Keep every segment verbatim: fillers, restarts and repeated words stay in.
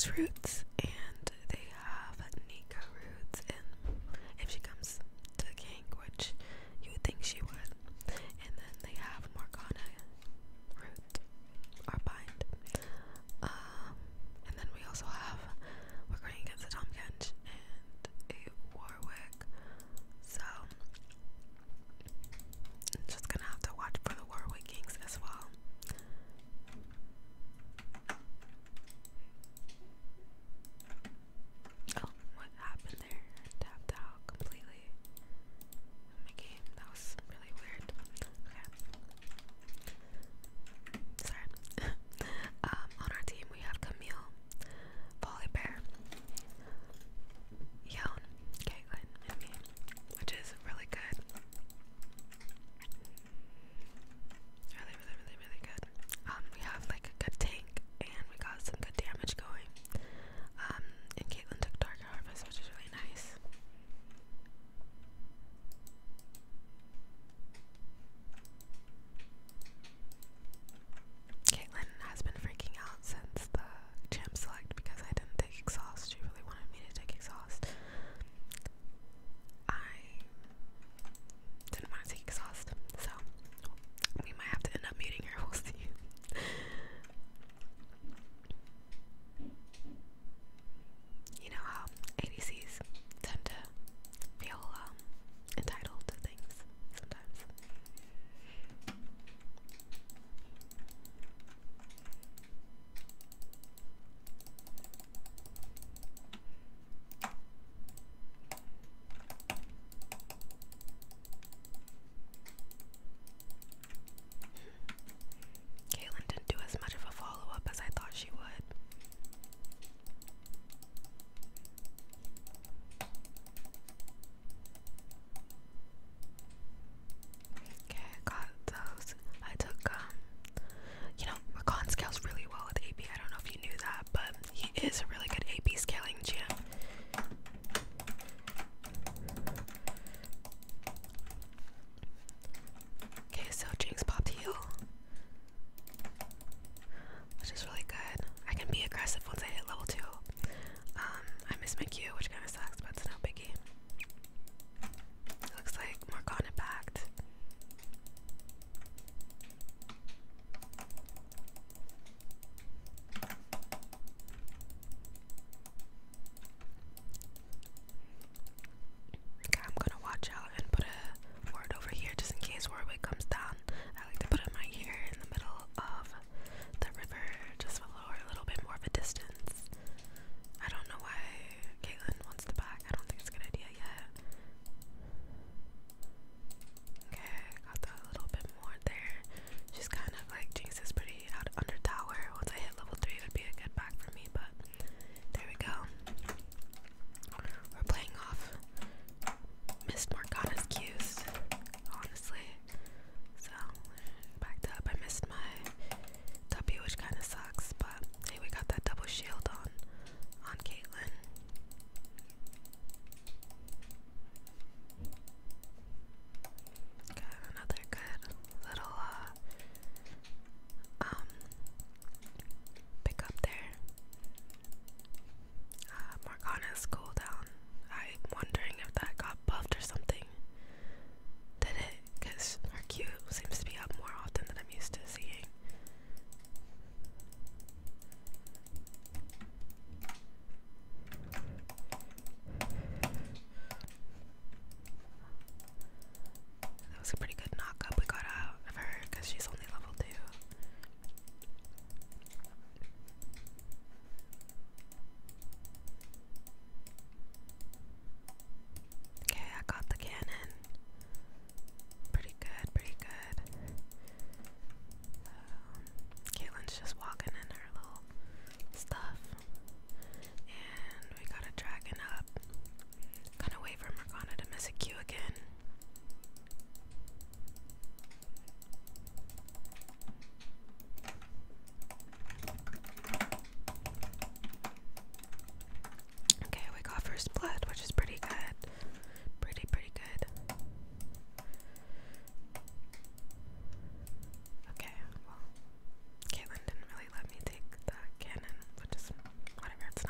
Jax roots and they have Nika roots, and if she comes to gank, which you would think she would, and then they have Morgana root or bind. Um, and then we also have, we're going against a Tom Kench and a Warwick, so I'm just gonna have to watch for the Warwick ganks as well. Oh, what happened there? I tapped out completely in my game. That was really weird. Okay. Sorry. um, on our team we have Camille, Volibear, Yon, Caitlyn, and me, which is really good. Really, really, really, really good. Um, we have like a good tank, and we got some good damage going. Um, and Caitlyn took Target Harvest, which is really nice. Caitlyn has been freaking out since the champ select because I didn't take exhaust. She really wanted me to take exhaust. I didn't want to take exhaust, so we might have to end up muting her. We'll see. You know how A D Cs tend to feel um, entitled to things sometimes. Caitlyn didn't do as much of a follow-up as I thought she would. Okay, I got those. I took, um, you know, Rakan scales really well with A P. I don't know if you knew that, but he is a really good A P scaling champ. Okay, so Jinx popped heal, which is really good. I can be aggressive once I hit level two. Um, I miss my Q, which kind of sucks, but it's no biggie. It looks like Morgana backed. Okay, I'm gonna watch out and put a ward over here just in case Warwick comes down. I like to put it right here in the middle of the river, just for a little bit more of a distance. I don't know why Caitlyn wants to back. I don't think it's a good idea yet. Okay, got that a little bit more there. She's kind of like, Jinx is pretty out under tower. Once I hit level three, it would be a good back for me, but there we go. We're playing off missed Morgana's Qs, honestly. So, backed up. I missed my W, which kind of sucks, but hey, we got that double shield on on Caitlyn. Got another good little uh um pick up there. Uh, Morgana's cooldown. I'm wondering if that got buffed or something. Did it? Because her Q seems to be up more often than I'm used to seeing. That was a pretty good knock-up we got out of her because she's only level two. Okay, I got the cannon. Pretty good, pretty good. Um, Caitlyn's just walking in her little stuff. And we got a dragon up. Gonna wait for Morgana to miss a Q again. Okay, we got first blood, which is pretty good. Pretty, pretty good. Okay, well, Caitlyn didn't really let me take the cannon, which is whatever, it's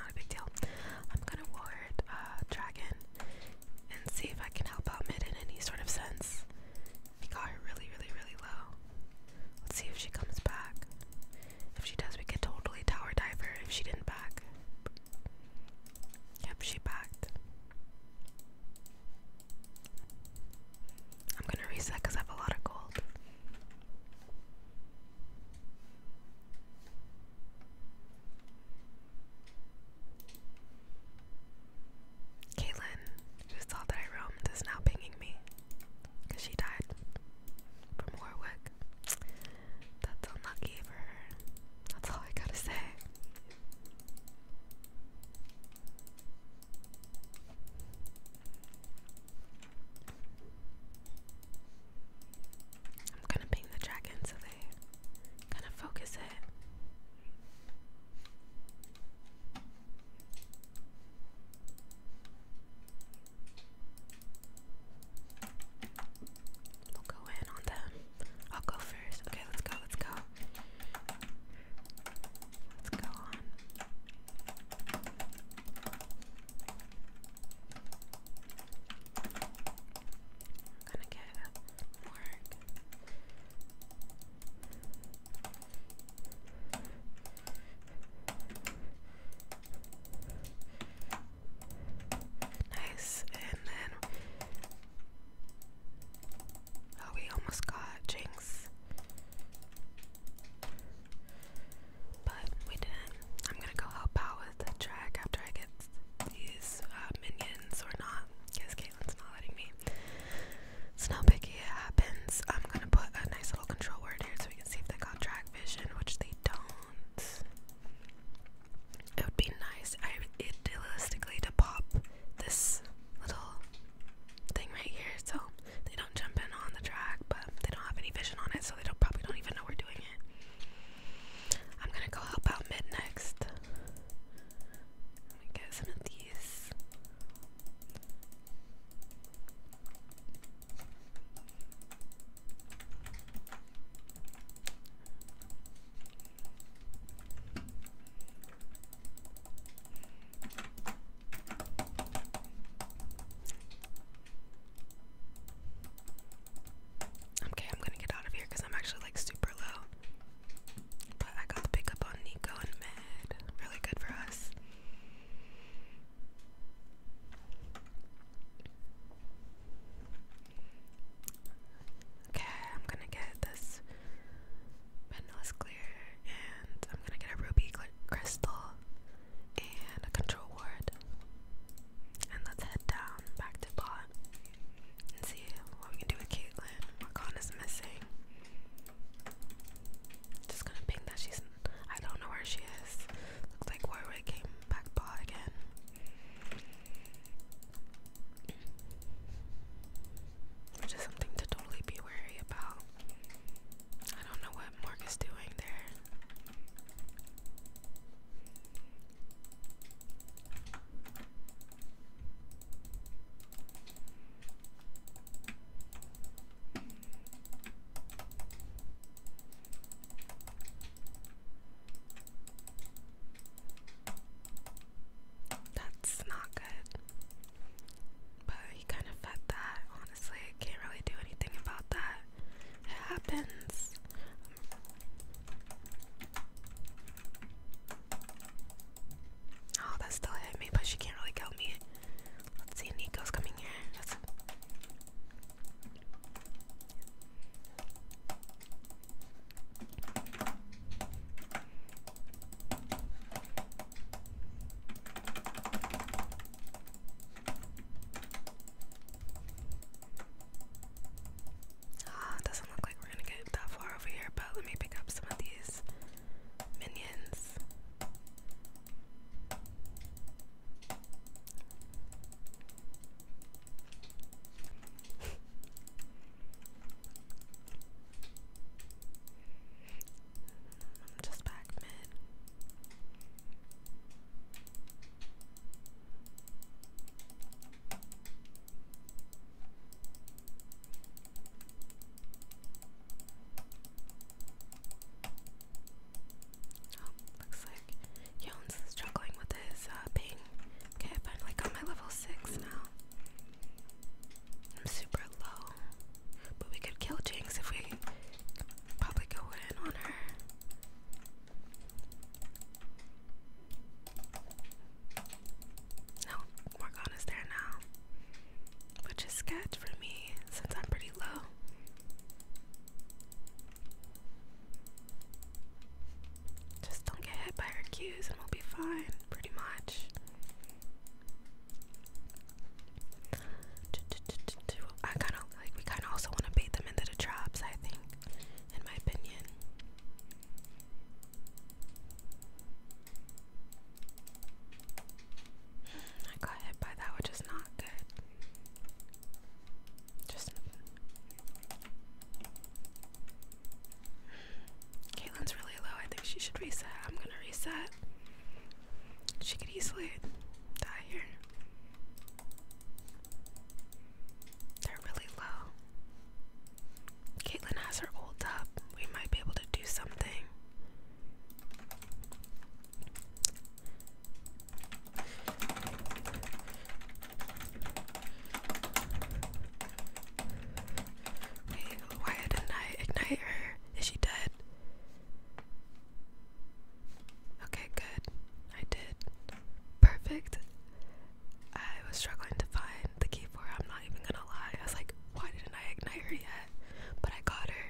perfect. I was struggling to find the key for her, I'm not even gonna lie. I was like, why didn't I ignite her yet? But I got her.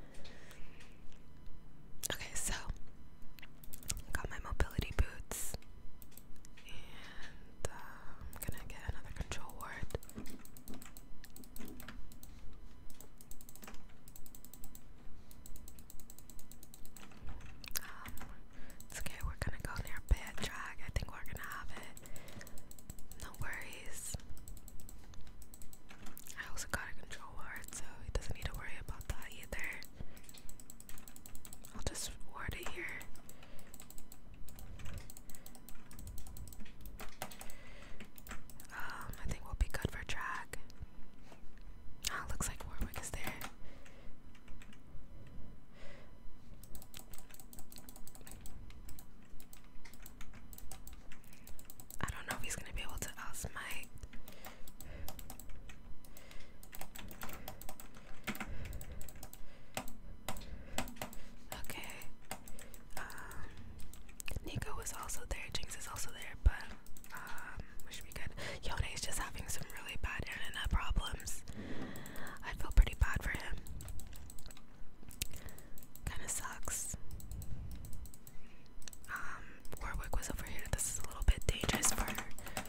Okay, so got my mobility boots, and uh, I'm gonna get another control ward. Um, it's okay, we're gonna go near Pet Drag. I think we're gonna have it. No worries. I also got a control ward, so he doesn't need to worry about that either. I'll just ward it here. Um, I think we'll be good for drag. Ah, looks like Warwick is there. I don't know if he's gonna be able to outsmite. Okay. Um, Nico is also there. Jinx is also there, but um, we should be good. Yone is just having some really bad internet problems. I feel pretty bad for him. Kinda sucks. Um, Warwick was over here. This is a little bit dangerous for her.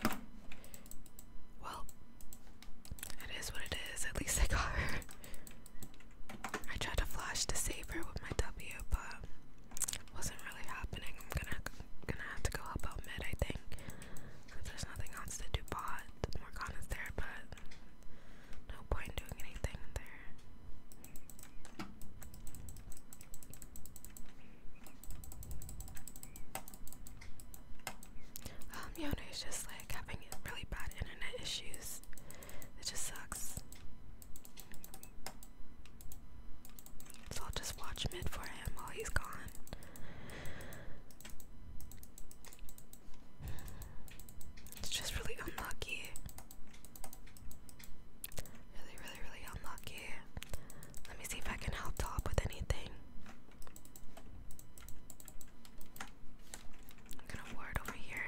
Well, it is what it is. At least I got her. I tried to flash to save her with my W, but wasn't really happening. I'm gonna gonna have to go help out mid, I think. There's nothing else to do bot. Morgana's there, but no point doing anything there. Um, Yone is just like having really bad internet issues. It just sucks. So I'll just watch mid for him while he's gone. It's just really unlucky. Really, really, really unlucky. Let me see if I can help top with anything. I'm gonna ward over here.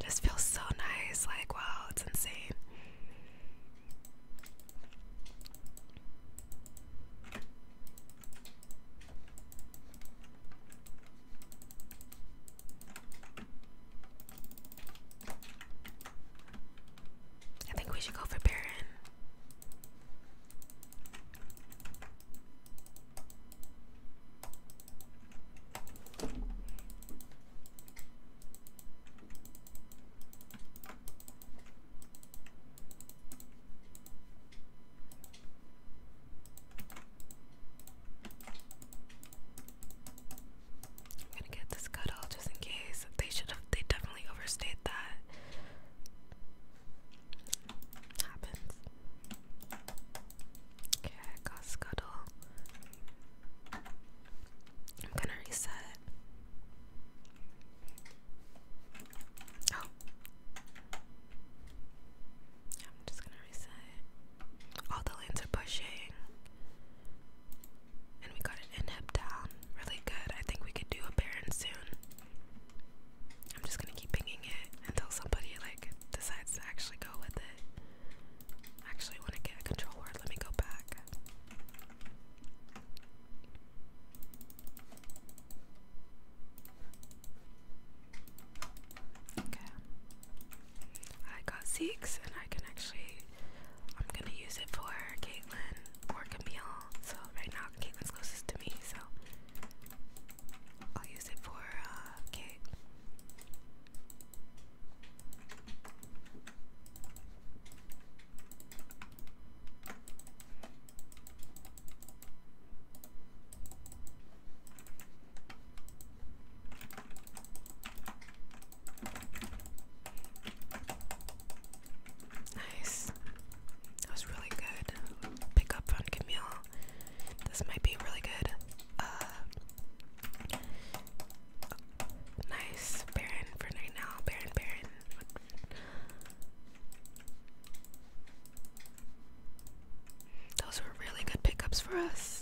just feels so nice. Like, wow, it's insane. I think we should go for Baron. I'm gonna get this cuddle just in case. They should have, they definitely overstayed that. Happens. Okay, I got Scuttle. I'm gonna reset. Oh. Yeah, I'm just gonna reset. All the lanes are pushing. And we got an inhib down. Really good. I think we could do a Baron soon. I'm just gonna keep pinging it until somebody like decides to actually go with it. Actually want to get a control word. Let me go back. Okay. I got Zeke's and I can actually, I'm gonna use it for Caitlyn or Camille. So right now Caitlyn's closest to me, so I'll use it for uh, Kate. Nice. That was really good. Pick up on Camille. This might be really good. Uh, nice. Baron for right now. Baron, Baron. Those were really good pickups for us.